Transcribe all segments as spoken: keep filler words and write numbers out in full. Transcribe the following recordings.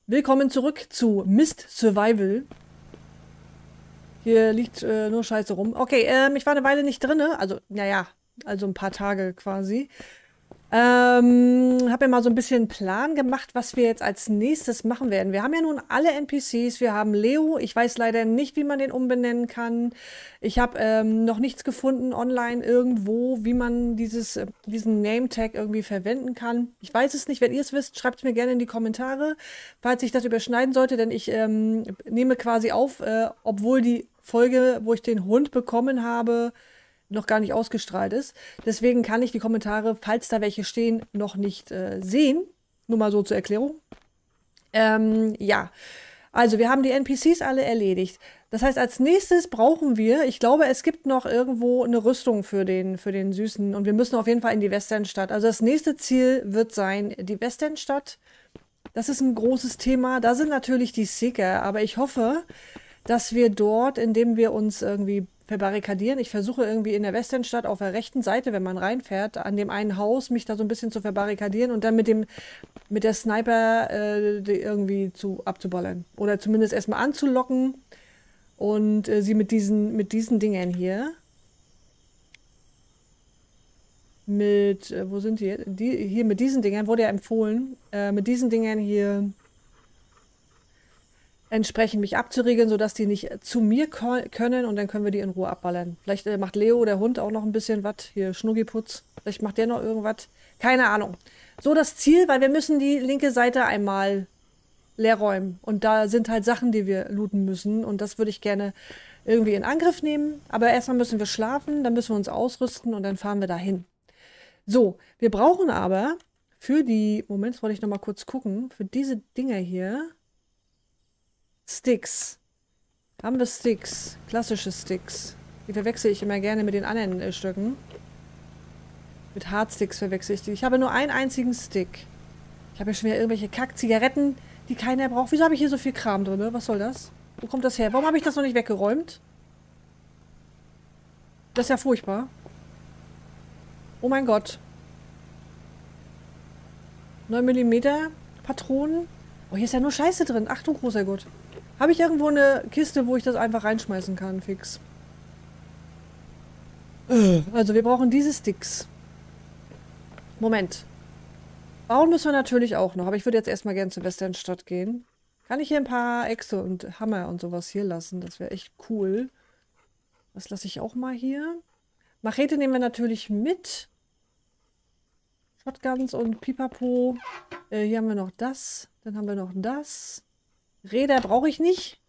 Willkommen zurück zu Mist Survival. Hier liegt äh, nur Scheiße rum. Okay, ähm, ich war eine Weile nicht drin, also, naja, also ein paar Tage quasi. Ähm, habe mir mal so ein bisschen einen Plan gemacht, was wir jetzt als nächstes machen werden. Wir haben ja nun alle N P Cs, wir haben Leo. Ich weiß leider nicht, wie man den umbenennen kann. Ich habe ähm, noch nichts gefunden online irgendwo, wie man dieses, äh, diesen Name-Tag irgendwie verwenden kann. Ich weiß es nicht. Wenn ihr es wisst, schreibt es mir gerne in die Kommentare, falls ich das überschneiden sollte, denn ich ähm, nehme quasi auf, äh, obwohl die Folge, wo ich den Hund bekommen habe, noch gar nicht ausgestrahlt ist. Deswegen kann ich die Kommentare, falls da welche stehen, noch nicht äh, sehen. Nur mal so zur Erklärung. Ähm, ja, also wir haben die N P Cs alle erledigt. Das heißt, als nächstes brauchen wir, ich glaube, es gibt noch irgendwo eine Rüstung für den, für den Süßen. Und wir müssen auf jeden Fall in die Westernstadt. Also das nächste Ziel wird sein, die Westernstadt. Das ist ein großes Thema. Da sind natürlich die Seeker, aber ich hoffe, dass wir dort, indem wir uns irgendwie verbarrikadieren. Ich versuche irgendwie in der Westernstadt auf der rechten Seite, wenn man reinfährt, an dem einen Haus, mich da so ein bisschen zu verbarrikadieren und dann mit dem, mit der Sniper äh, die irgendwie zu abzuballern. Oder zumindest erstmal anzulocken und äh, sie mit diesen, mit diesen Dingern hier. Mit, äh, wo sind die? die? Hier mit diesen Dingern, wurde ja empfohlen, äh, mit diesen Dingern hier entsprechend mich abzuriegeln, sodass die nicht zu mir können und dann können wir die in Ruhe abballern. Vielleicht äh, macht Leo, der Hund, auch noch ein bisschen was. Hier, Schnuggiputz. Vielleicht macht der noch irgendwas. Keine Ahnung. So das Ziel, weil wir müssen die linke Seite einmal leer räumen. Und da sind halt Sachen, die wir looten müssen. Und das würde ich gerne irgendwie in Angriff nehmen. Aber erstmal müssen wir schlafen, dann müssen wir uns ausrüsten und dann fahren wir dahin. So, wir brauchen aber für die, Moment, das wollte ich noch mal kurz gucken, für diese Dinger hier Sticks. Haben wir Sticks? Klassische Sticks. Die verwechsel ich immer gerne mit den anderen äh, Stöcken. Mit Hardsticks verwechsel ich die. Ich habe nur einen einzigen Stick. Ich habe ja schon wieder irgendwelche Kack-Zigaretten, die keiner braucht. Wieso habe ich hier so viel Kram drin? Was soll das? Wo kommt das her? Warum habe ich das noch nicht weggeräumt? Das ist ja furchtbar. Oh mein Gott. neun Millimeter Patronen. Oh, hier ist ja nur Scheiße drin. Achtung, großer Gott. Habe ich irgendwo eine Kiste, wo ich das einfach reinschmeißen kann, fix? Also, wir brauchen diese Sticks. Moment. Bauen müssen wir natürlich auch noch, aber ich würde jetzt erstmal gerne zur Westernstadt gehen. Kann ich hier ein paar Äxte und Hammer und sowas hier lassen? Das wäre echt cool. Das lasse ich auch mal hier. Machete nehmen wir natürlich mit. Shotguns und Pipapo. Äh, hier haben wir noch das. Dann haben wir noch das. Räder brauche ich nicht.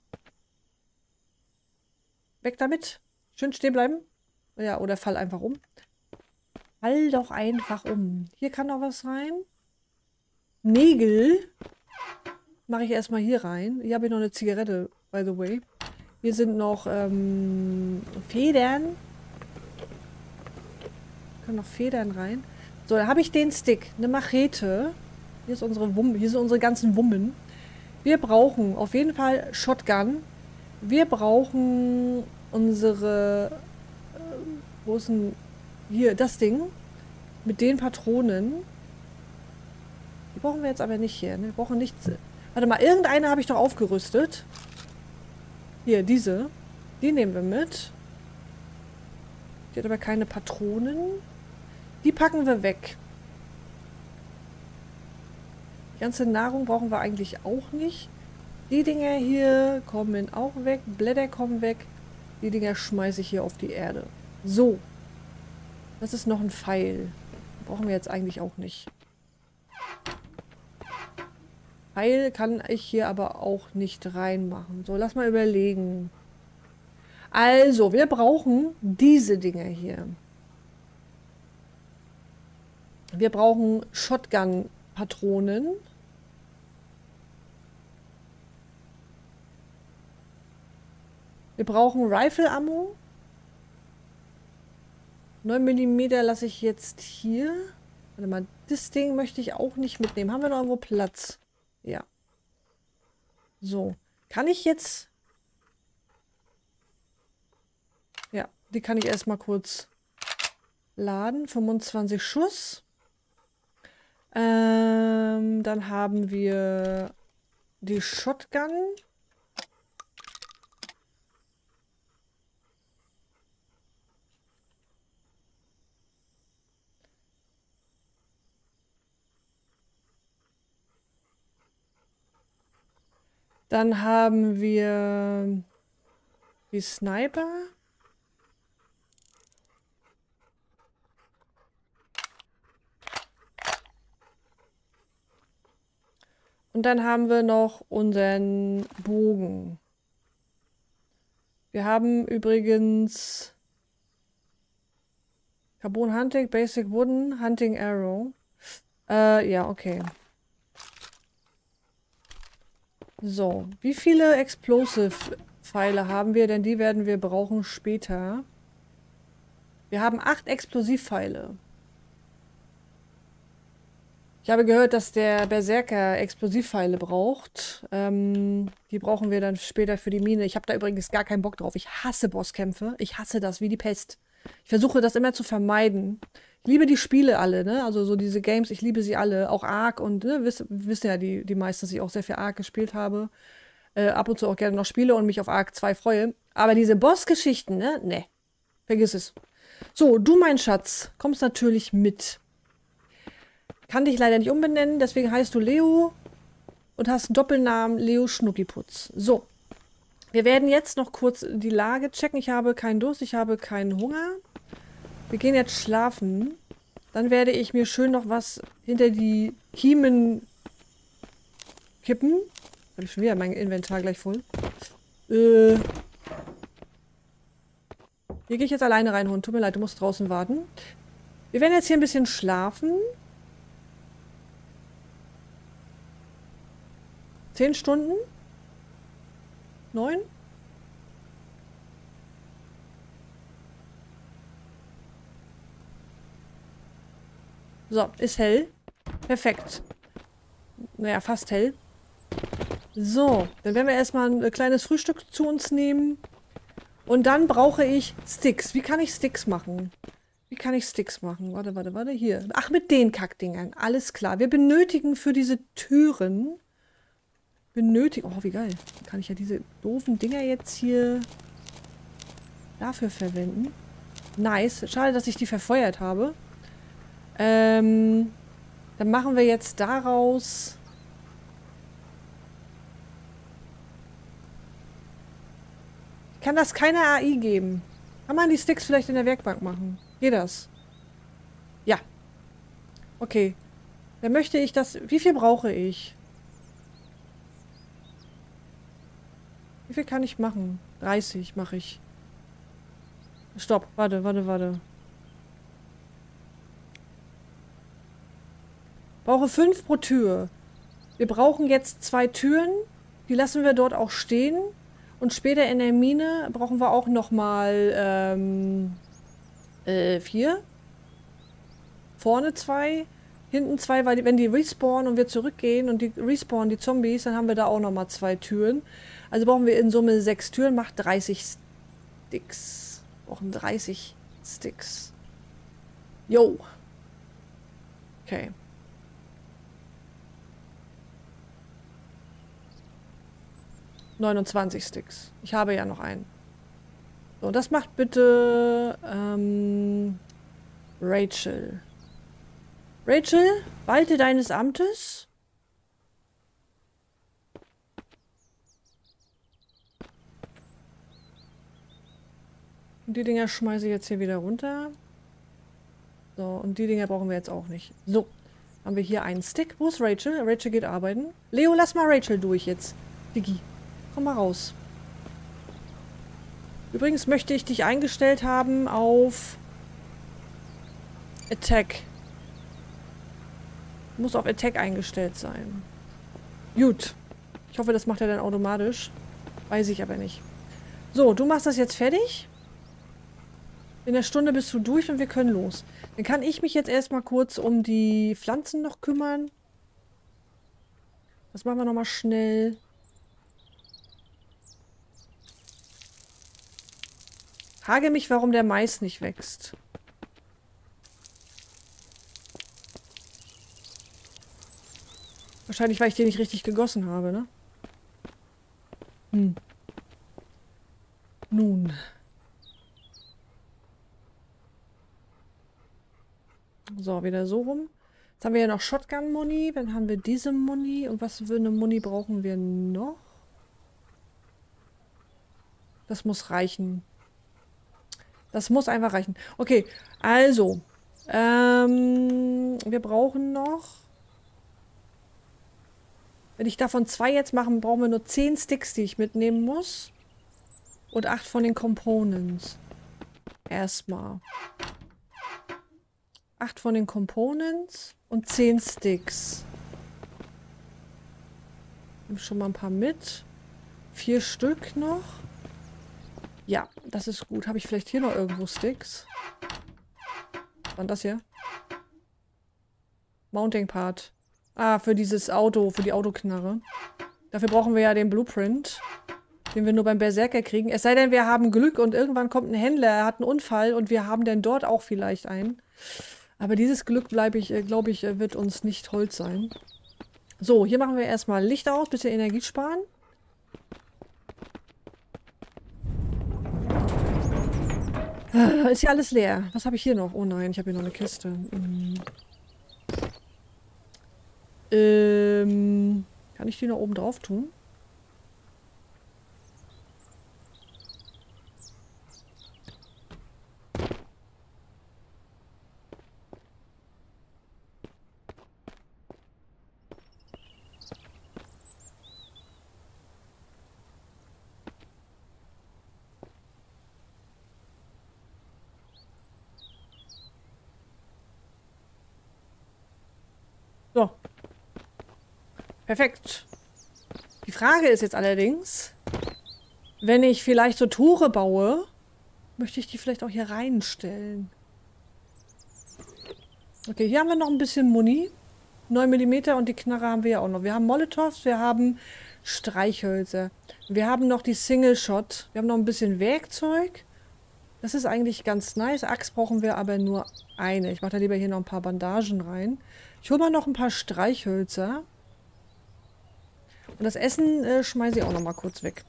Weg damit. Schön stehen bleiben. Ja, oder fall einfach um. Fall doch einfach um. Hier kann noch was rein. Nägel. Mache ich erstmal hier rein. Hier habe ich noch eine Zigarette, by the way. Hier sind noch ähm, Federn. Können noch Federn rein. So, da habe ich den Stick. Eine Machete. Hier ist unsere Wummen. Hier sind unsere ganzen Wummen. Wir brauchen auf jeden Fall Shotgun. Wir brauchen unsere... Äh, wo ist denn... Hier, das Ding. Mit den Patronen. Die brauchen wir jetzt aber nicht hier. Ne? Wir brauchen nichts... Warte mal, irgendeine habe ich doch aufgerüstet. Hier, diese. Die nehmen wir mit. Die hat aber keine Patronen. Die packen wir weg. Die ganze Nahrung brauchen wir eigentlich auch nicht. Die Dinger hier kommen auch weg. Blätter kommen weg. Die Dinger schmeiße ich hier auf die Erde. So. Das ist noch ein Pfeil. Brauchen wir jetzt eigentlich auch nicht. Pfeil kann ich hier aber auch nicht reinmachen. So, lass mal überlegen. Also, wir brauchen diese Dinger hier. Wir brauchen Shotgun-Patronen. Wir brauchen Rifle-Ammo. neun Millimeter lasse ich jetzt hier. Warte mal, das Ding möchte ich auch nicht mitnehmen. Haben wir noch irgendwo Platz? Ja. So. Kann ich jetzt... Ja, die kann ich erstmal kurz laden. fünfundzwanzig Schuss. Ähm, dann haben wir die Shotgun. Dann haben wir die Sniper. Und dann haben wir noch unseren Bogen. Wir haben übrigens Carbon Hunting, Basic Wooden, Hunting Arrow. Äh, ja, okay. So, wie viele Explosive-Pfeile haben wir? Denn die werden wir brauchen später. Wir haben acht Explosivpfeile. Ich habe gehört, dass der Berserker Explosivpfeile braucht. Ähm, die brauchen wir dann später für die Mine. Ich habe da übrigens gar keinen Bock drauf. Ich hasse Bosskämpfe. Ich hasse das wie die Pest. Ich versuche das immer zu vermeiden. Ich liebe die Spiele alle, ne? Also so diese Games, ich liebe sie alle. Auch Ark und, ne, wiss, wissen ja die, die meisten, dass ich auch sehr viel Ark gespielt habe. Äh, ab und zu auch gerne noch spiele und mich auf Ark zwei freue. Aber diese Bossgeschichten, ne? Ne. Vergiss es. So, du, mein Schatz, kommst natürlich mit. Kann dich leider nicht umbenennen, deswegen heißt du Leo und hast einen Doppelnamen Leo Schnuckiputz. So, wir werden jetzt noch kurz die Lage checken. Ich habe keinen Durst, ich habe keinen Hunger. Wir gehen jetzt schlafen. Dann werde ich mir schön noch was hinter die Kiemen kippen. Habe ich schon wieder mein Inventar gleich voll. Äh. Hier gehe ich jetzt alleine reinholen. Tut mir leid, du musst draußen warten. Wir werden jetzt hier ein bisschen schlafen. Zehn Stunden? Neun? So, ist hell. Perfekt. Naja, fast hell. So, dann werden wir erstmal ein kleines Frühstück zu uns nehmen. Und dann brauche ich Sticks. Wie kann ich Sticks machen? Wie kann ich Sticks machen? Warte, warte, warte. Hier. Ach, mit den Kackdingern. Alles klar. Wir benötigen für diese Türen... benötigen... Oh, wie geil. Dann kann ich ja diese doofen Dinger jetzt hier dafür verwenden. Nice. Schade, dass ich die verfeuert habe. Ähm, dann machen wir jetzt daraus... Ich kann das keine A I geben. Kann man die Sticks vielleicht in der Werkbank machen? Geht das? Ja. Okay. Dann möchte ich das... Wie viel brauche ich? Wie viel kann ich machen? dreißig mache ich. Stopp. Warte, warte, warte. Brauche fünf pro Tür. Wir brauchen jetzt zwei Türen. Die lassen wir dort auch stehen. Und später in der Mine brauchen wir auch nochmal ähm, äh, vier. Vorne zwei, hinten zwei, weil die, wenn die respawnen und wir zurückgehen und die respawnen die Zombies, dann haben wir da auch nochmal zwei Türen. Also brauchen wir in Summe sechs Türen, macht dreißig Sticks. Wir brauchen dreißig Sticks. Jo. Okay. neunundzwanzig Sticks. Ich habe ja noch einen. So, das macht bitte ähm, Rachel. Rachel, walte deines Amtes. Und die Dinger schmeiße ich jetzt hier wieder runter. So, und die Dinger brauchen wir jetzt auch nicht. So, haben wir hier einen Stick. Wo ist Rachel? Rachel geht arbeiten. Leo, lass mal Rachel durch jetzt. Diggi. Komm mal raus. Übrigens möchte ich dich eingestellt haben auf Attack. Muss auf Attack eingestellt sein. Gut. Ich hoffe, das macht er dann automatisch. Weiß ich aber nicht. So, du machst das jetzt fertig. In der Stunde bist du durch und wir können los. Dann kann ich mich jetzt erstmal kurz um die Pflanzen noch kümmern. Das machen wir nochmal schnell. Frage mich, warum der Mais nicht wächst. Wahrscheinlich, weil ich den nicht richtig gegossen habe, ne? Hm. Nun. So, wieder so rum. Jetzt haben wir ja noch Shotgun-Muni. Dann haben wir diese Muni. Und was für eine Muni brauchen wir noch? Das muss reichen. Das muss einfach reichen. Okay, also. Ähm, wir brauchen noch... Wenn ich davon zwei jetzt mache, brauchen wir nur zehn Sticks, die ich mitnehmen muss. Und acht von den Components. Erstmal. Acht von den Components und zehn Sticks. Nimm schon mal ein paar mit. Vier Stück noch. Ja, das ist gut. Habe ich vielleicht hier noch irgendwo Sticks? Was war das hier? Mounting Part. Ah, für dieses Auto, für die Autoknarre. Dafür brauchen wir ja den Blueprint, den wir nur beim Berserker kriegen. Es sei denn, wir haben Glück und irgendwann kommt ein Händler, er hat einen Unfall und wir haben dann dort auch vielleicht einen. Aber dieses Glück, bleibe ich, äh, glaube ich, äh, wird uns nicht hold sein. So, hier machen wir erstmal Licht aus, bisschen Energie sparen. Ah, ist hier alles leer. Was habe ich hier noch? Oh nein, ich habe hier noch eine Kiste. Hm. Ähm, kann ich die noch oben drauf tun? So. Perfekt. Die Frage ist jetzt allerdings, wenn ich vielleicht so Tore baue, möchte ich die vielleicht auch hier reinstellen. Okay, hier haben wir noch ein bisschen Muni. neun Millimeter und die Knarre haben wir ja auch noch. Wir haben Molotovs, wir haben Streichhölzer. Wir haben noch die Single Shot. Wir haben noch ein bisschen Werkzeug. Das ist eigentlich ganz nice. Axt brauchen wir aber nur eine. Ich mache da lieber hier noch ein paar Bandagen rein. Ich hole mal noch ein paar Streichhölzer. Und das Essen äh, schmeiße ich auch noch mal kurz weg.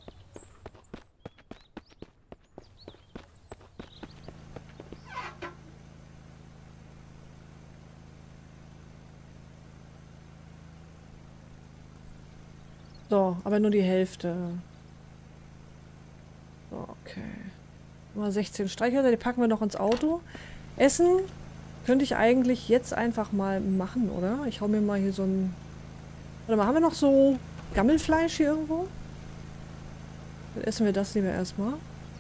So, aber nur die Hälfte. So, okay. Nur sechzehn Streichhölzer, die packen wir noch ins Auto. Essen könnte ich eigentlich jetzt einfach mal machen, oder? Ich hau mir mal hier so ein... Warte mal, haben wir noch so Gammelfleisch hier irgendwo? Dann essen wir das lieber erstmal.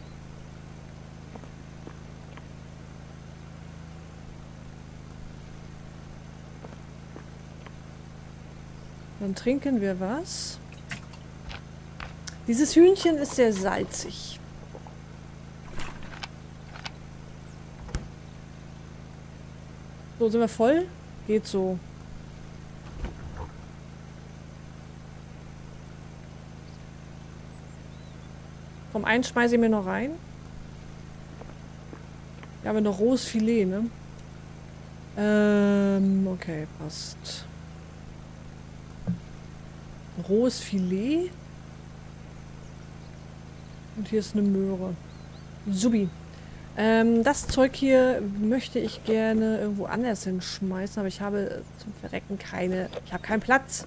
Dann trinken wir was. Dieses Hühnchen ist sehr salzig. So, sind wir voll? Geht so. Komm, einen schmeiße ich mir noch rein. Wir haben noch rohes Filet, ne? Ähm, okay, passt. Rohes Filet. Und hier ist eine Möhre. Subi. Ähm, das Zeug hier möchte ich gerne irgendwo anders hinschmeißen, aber ich habe zum Verrecken keine... Ich habe keinen Platz.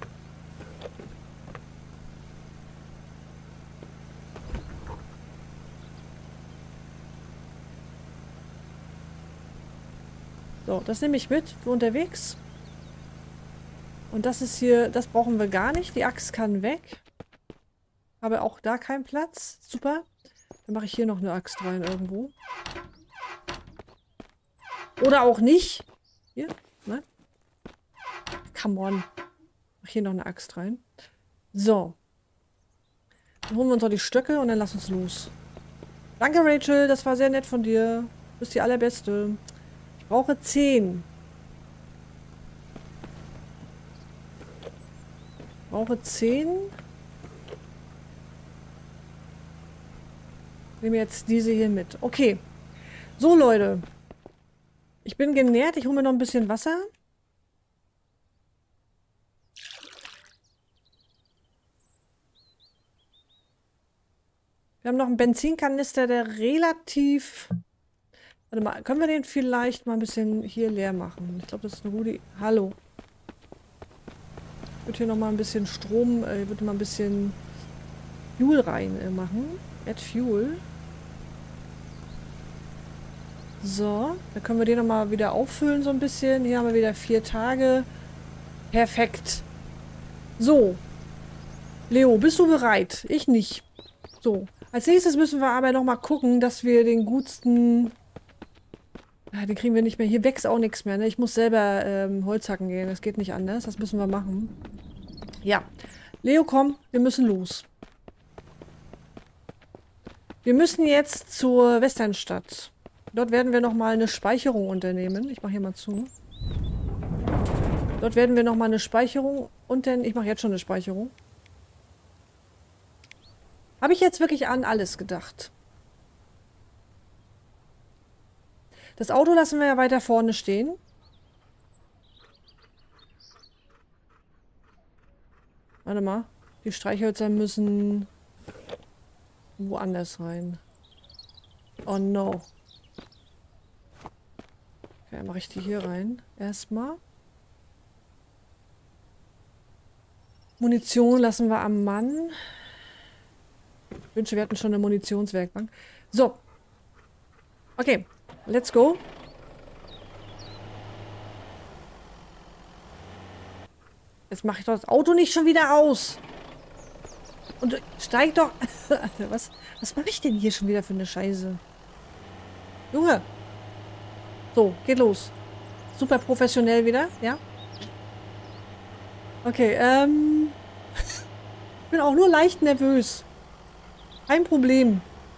So, das nehme ich mit für unterwegs. Und das ist hier... Das brauchen wir gar nicht. Die Axt kann weg. Habe auch da keinen Platz. Super. Dann mache ich hier noch eine Axt rein irgendwo. Oder auch nicht. Hier, ne? Come on. Mach hier noch eine Axt rein. So. Dann holen wir uns noch die Stöcke und dann lass uns los. Danke, Rachel. Das war sehr nett von dir. Du bist die Allerbeste. Ich brauche zehn. Ich brauche zehn. Ich nehme jetzt diese hier mit. Okay. So, Leute. Ich bin genährt. Ich hole mir noch ein bisschen Wasser. Wir haben noch einen Benzinkanister, der relativ... Warte mal, können wir den vielleicht mal ein bisschen hier leer machen? Ich glaube, das ist eine gute... Hallo. Ich würde hier noch mal ein bisschen Strom... Äh, ich würde mal ein bisschen Fuel rein äh, machen. Add Fuel. So, dann können wir den noch mal wieder auffüllen so ein bisschen. Hier haben wir wieder vier Tage. Perfekt. So. Leo, bist du bereit? Ich nicht. So. Als nächstes müssen wir aber noch mal gucken, dass wir den gutsten... Ja, den kriegen wir nicht mehr. Hier wächst auch nichts mehr, ne? Ich muss selber ähm, Holz hacken gehen. Das geht nicht anders. Das müssen wir machen. Ja. Leo, komm. Wir müssen los. Wir müssen jetzt zur Westernstadt. Dort werden wir noch mal eine Speicherung unternehmen. Ich mache hier mal zu. Dort werden wir noch mal eine Speicherung unternehmen. Ich mache jetzt schon eine Speicherung. Habe ich jetzt wirklich an alles gedacht? Das Auto lassen wir ja weiter vorne stehen. Warte mal. Die Streichhölzer müssen woanders rein. Oh no. Okay, mache ich die hier rein. Erstmal. Munition lassen wir am Mann. Ich wünsche, wir hatten schon eine Munitionswerkbank. So. Okay. Let's go. Jetzt mache ich doch das Auto nicht schon wieder aus. Und steig doch... Alter, was, was mache ich denn hier schon wieder für eine Scheiße? Junge. So, geht los. Super professionell wieder, ja? Okay, ähm... ich bin auch nur leicht nervös. Kein Problem.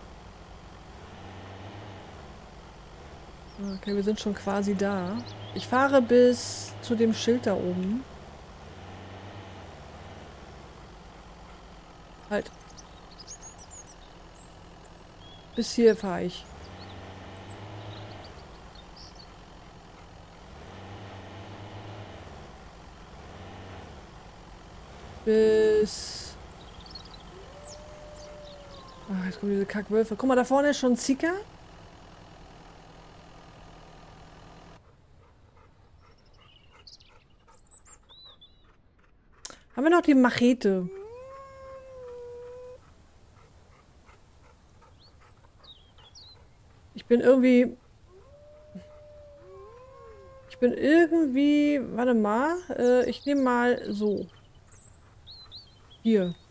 Okay, wir sind schon quasi da. Ich fahre bis zu dem Schild da oben. Halt. Bis hier fahre ich. Bis... Ach, jetzt kommen diese Kackwölfe. Guck mal, da vorne ist schon ein Zika. Haben wir noch die Machete? Ich bin irgendwie... Ich bin irgendwie... Warte mal. Äh, ich nehme mal so. Hier.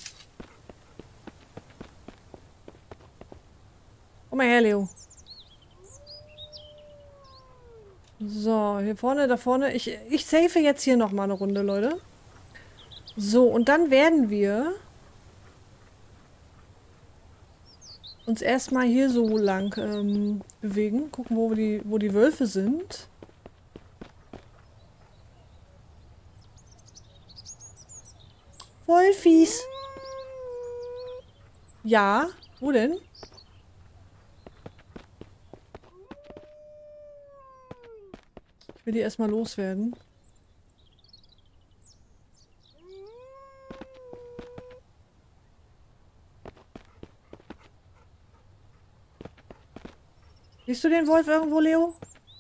Komm mal her, Leo. So, hier vorne, da vorne. Ich, ich safe jetzt hier noch mal eine Runde, Leute. So, und dann werden wir uns erstmal hier so lang ähm, bewegen. Gucken, wo die, wo die Wölfe sind. Wolfis. Ja, wo denn? Ich will die erstmal loswerden. Siehst du den Wolf irgendwo, Leo?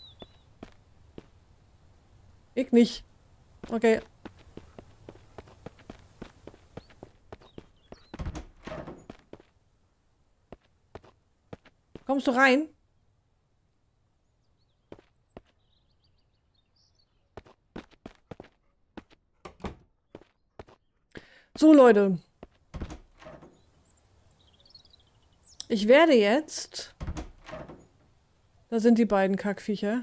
Ich nicht. Okay. Kommst du rein? So, Leute. Ich werde jetzt... Da sind die beiden Kackviecher.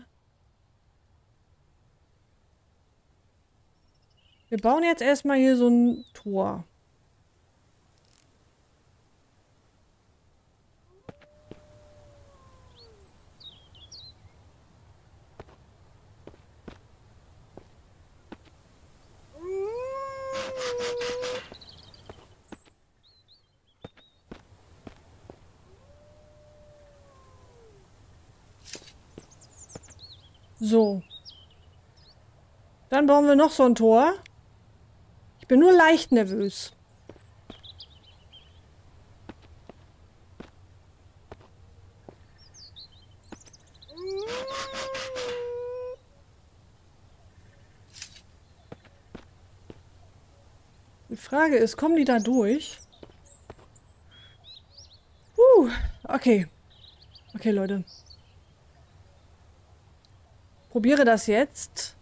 Wir bauen jetzt erstmal hier so ein Tor. So. Dann bauen wir noch so ein Tor. Ich bin nur leicht nervös. Die Frage ist, kommen die da durch? Uh, okay. Okay, Leute. Probiere das jetzt.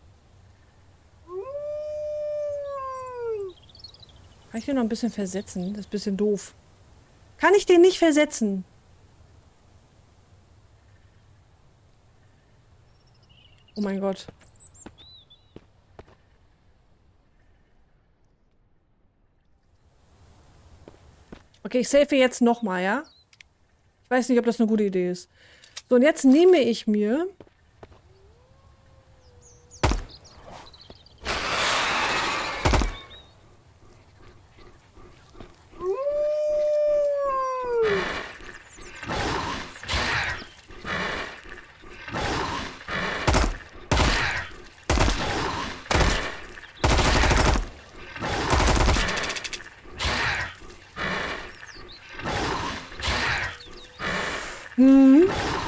Kann ich den noch ein bisschen versetzen? Das ist ein bisschen doof. Kann ich den nicht versetzen? Oh mein Gott. Okay, ich safe jetzt nochmal, ja? Ich weiß nicht, ob das eine gute Idee ist. So, und jetzt nehme ich mir... Hm.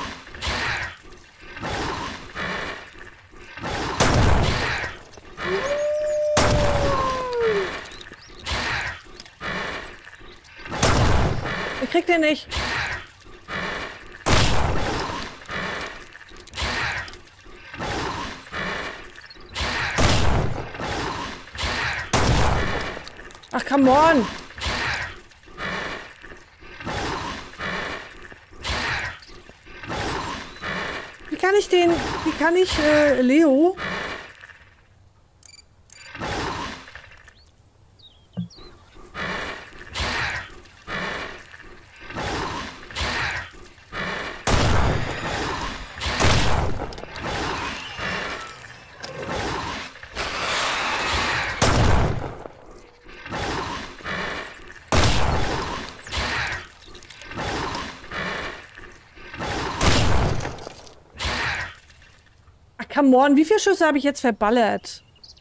Ich krieg den nicht. Ach, come on. Wie kann ich den... Wie kann ich, äh, Leo... Come on, wie viele Schüsse habe ich jetzt verballert?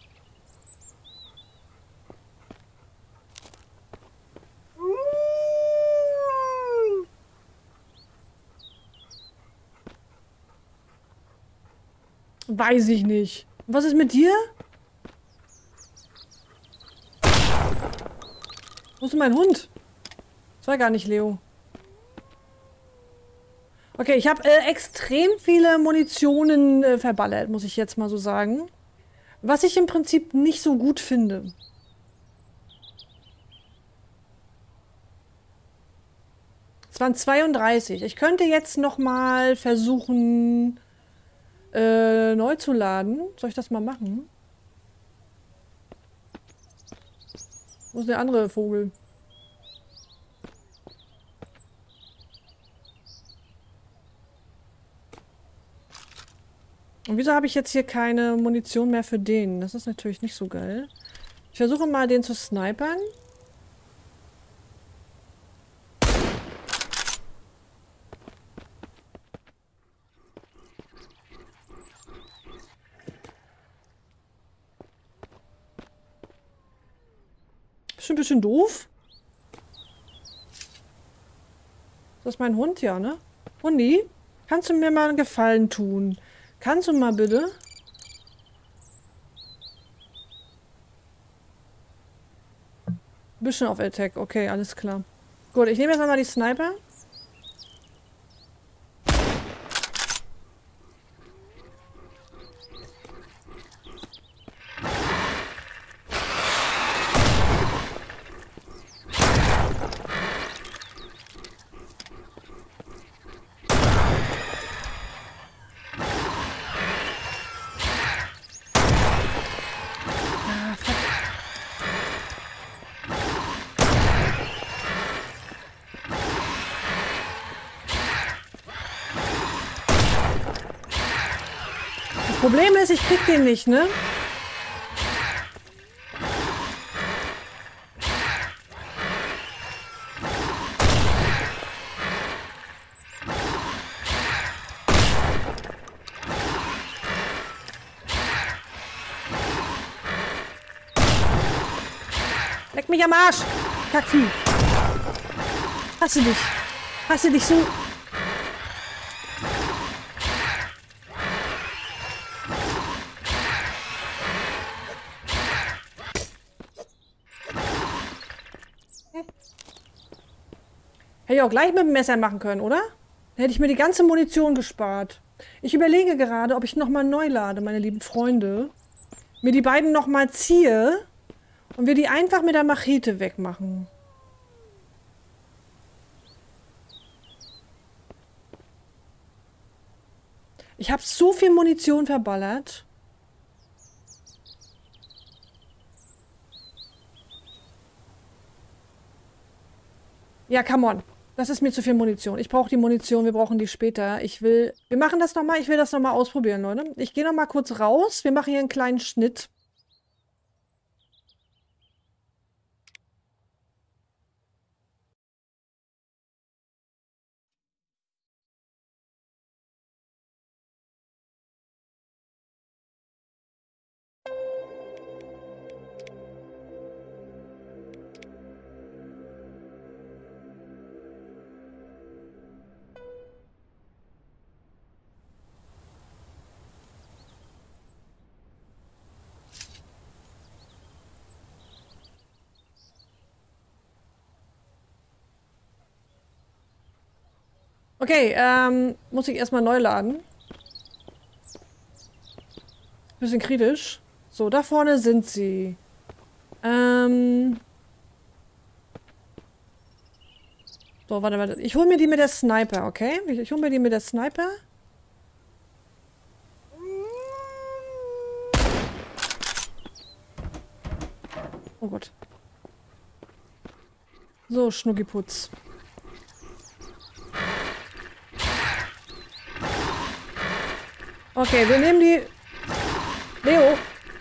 Weiß ich nicht. Was ist mit dir? Wo ist denn mein Hund? Das war gar nicht Leo. Okay, ich habe äh, extrem viele Munitionen äh, verballert, muss ich jetzt mal so sagen. Was ich im Prinzip nicht so gut finde. Es waren zweiunddreißig. Ich könnte jetzt noch mal versuchen, äh, neu zu laden. Soll ich das mal machen? Wo ist der andere Vogel? Und wieso habe ich jetzt hier keine Munition mehr für den? Das ist natürlich nicht so geil. Ich versuche mal, den zu snipern. Ist schon ein bisschen doof. Das ist mein Hund, ja, ne? Hundi, kannst du mir mal einen Gefallen tun? Kannst du mal bitte? Bisschen auf Attack. Okay, alles klar. Gut, ich nehme jetzt mal die Sniper. Problem ist, ich krieg den nicht, ne? Leck mich am Arsch! Kackvieh! Hasse dich! Hasse dich so! Hätte ich auch gleich mit dem Messer machen können, oder? Dann hätte ich mir die ganze Munition gespart. Ich überlege gerade, ob ich nochmal neu lade, meine lieben Freunde. Mir die beiden nochmal ziehe und wir die einfach mit der Machete wegmachen. Ich habe so viel Munition verballert. Ja, come on. Das ist mir zu viel Munition. Ich brauche die Munition, wir brauchen die später. Ich will... Wir machen das nochmal, ich will das nochmal ausprobieren, Leute. Ich gehe nochmal kurz raus. Wir machen hier einen kleinen Schnitt. Okay, ähm, muss ich erstmal neu laden. Bisschen kritisch. So, da vorne sind sie. Ähm... So, warte, warte. Ich hole mir die mit der Sniper, okay? Ich, ich hole mir die mit der Sniper. Oh Gott. So, Schnuckiputz. Okay, wir nehmen die... Leo!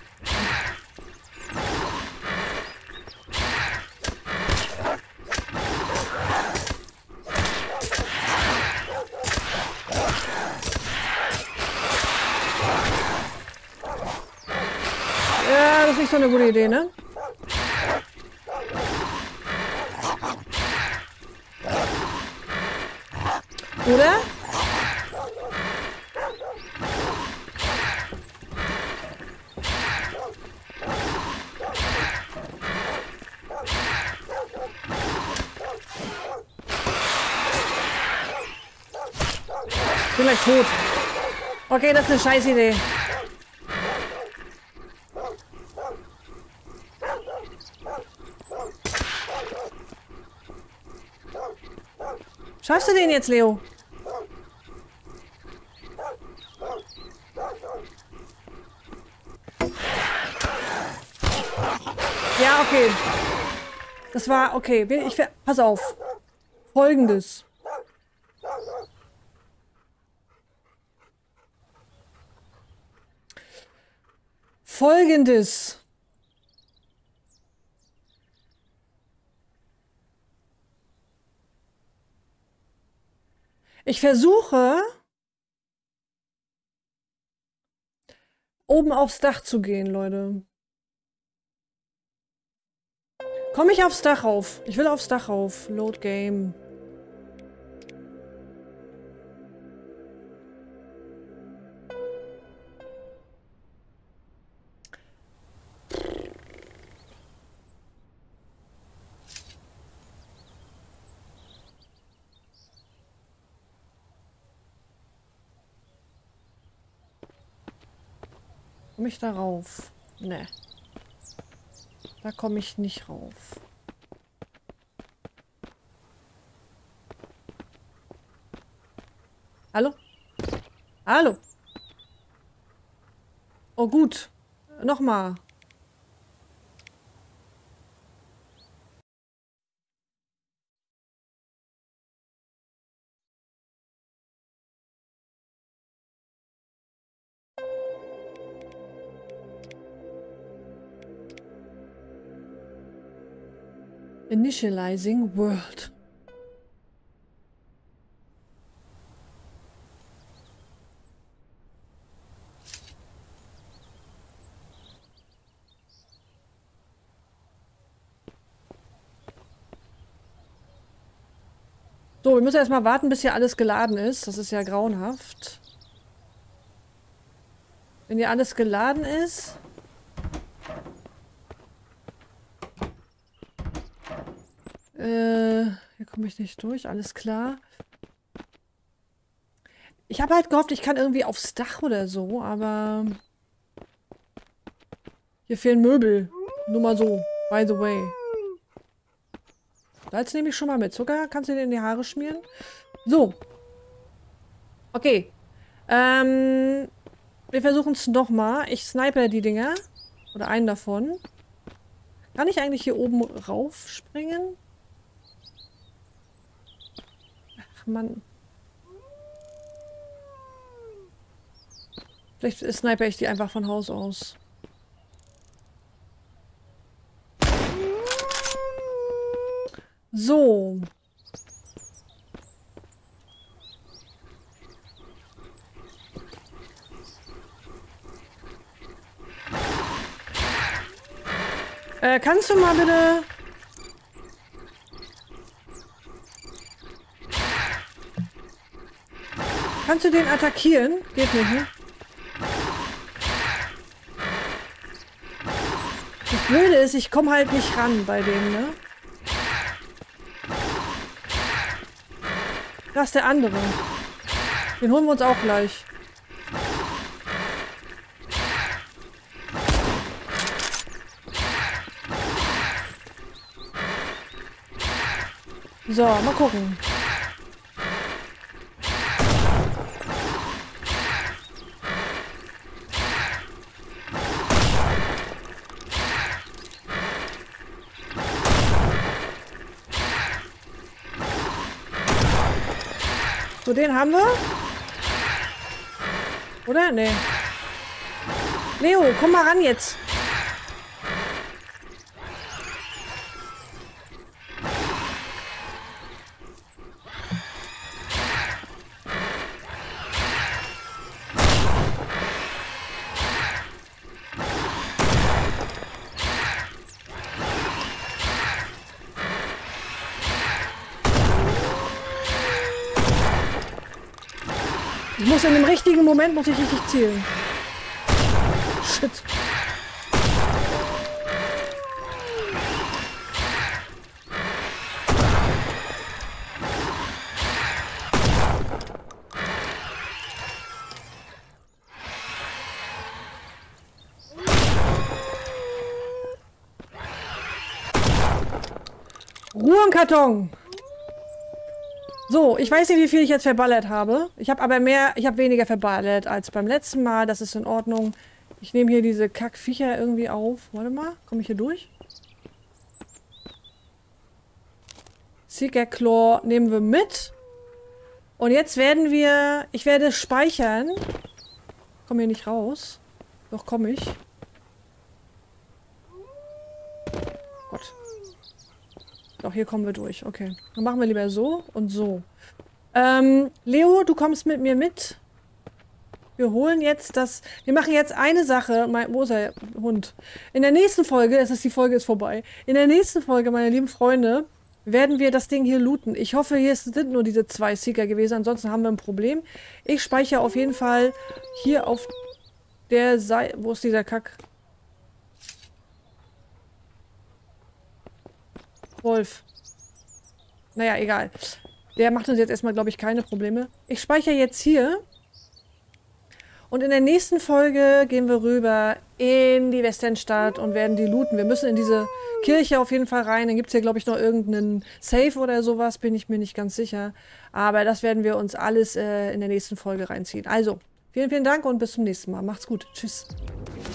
Ja, das ist nicht so eine gute Idee, ne? Oder? Ich bin gleich tot. Okay, das ist eine scheiß Idee. Schaffst du den jetzt, Leo? Ja, okay. Das war okay. Ich, pass auf. Folgendes. Folgendes. Ich versuche, oben aufs Dach zu gehen, Leute. Komme ich aufs Dach rauf? Ich will aufs Dach rauf. Load Game. Komme ich da rauf? Ne. Da komme ich nicht rauf. Hallo? Hallo? Oh gut. Nochmal. Initializing World. So, wir müssen erstmal warten, bis hier alles geladen ist. Das ist ja grauenhaft. Wenn hier alles geladen ist... Äh, hier komme ich nicht durch, alles klar. Ich habe halt gehofft, ich kann irgendwie aufs Dach oder so, aber... Hier fehlen Möbel. Nur mal so, by the way. Salz nehme ich schon mal mit. Zucker kannst du dir in die Haare schmieren. So. Okay. Ähm, wir versuchen es nochmal. Ich snipe die Dinger. Oder einen davon. Kann ich eigentlich hier oben raufspringen? Ach, Mann. Vielleicht snipe ich die einfach von Haus aus. So. Äh, kannst du mal bitte... Kannst du den attackieren? Geht nicht, ne? Das Blöde ist, ich komme halt nicht ran bei dem, ne? Das ist der andere. Den holen wir uns auch gleich. So, mal gucken. So, den haben wir. Oder? Nee. Leo, komm mal ran jetzt. Ich muss in dem richtigen Moment, muss ich richtig zielen. Shit. Ruhe im Karton. So, ich weiß nicht, wie viel ich jetzt verballert habe. Ich habe aber mehr, ich habe weniger verballert als beim letzten Mal. Das ist in Ordnung. Ich nehme hier diese Kackviecher irgendwie auf. Warte mal, komme ich hier durch? Seeker Claw nehmen wir mit. Und jetzt werden wir, ich werde speichern. Komme hier nicht raus. Doch, komme ich. Gott. Doch, hier kommen wir durch. Okay. Dann machen wir lieber so und so. Ähm, Leo, du kommst mit mir mit. Wir holen jetzt das... Wir machen jetzt eine Sache. Mein, wo ist der Hund? In der nächsten Folge, es ist die Folge ist vorbei. In der nächsten Folge, meine lieben Freunde, werden wir das Ding hier looten. Ich hoffe, hier sind nur diese zwei Seeker gewesen. Ansonsten haben wir ein Problem. Ich speichere auf jeden Fall hier auf der Seite... Wo ist dieser Kack? Wolf. Naja, egal. Der macht uns jetzt erstmal, glaube ich, keine Probleme. Ich speichere jetzt hier. Und in der nächsten Folge gehen wir rüber in die Westernstadt und werden die looten. Wir müssen in diese Kirche auf jeden Fall rein. Dann gibt es hier, glaube ich, noch irgendeinen Safe oder sowas. Bin ich mir nicht ganz sicher. Aber das werden wir uns alles äh, in der nächsten Folge reinziehen. Also, vielen, vielen Dank und bis zum nächsten Mal. Macht's gut. Tschüss.